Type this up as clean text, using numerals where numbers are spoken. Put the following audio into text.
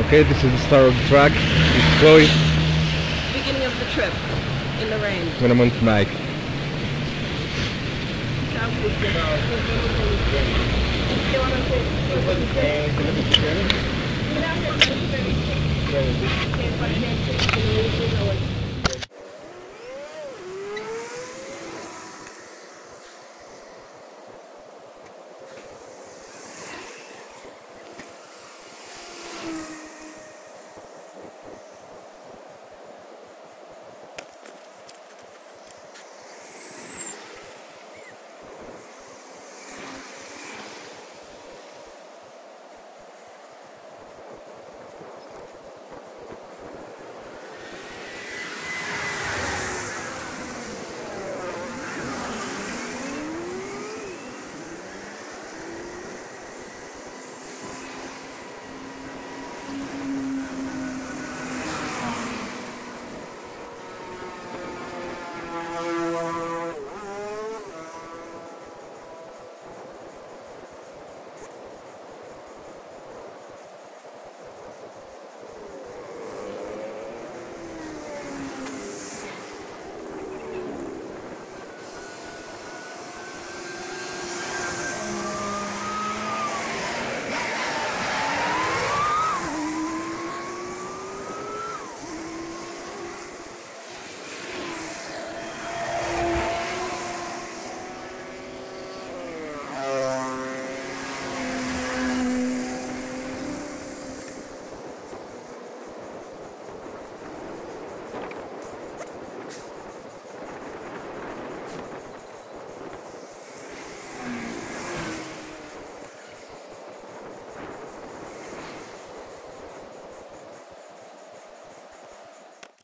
Okay, this is the start of the track. This is Chloe. Beginning of the trip in the rain. And I'm on Mike.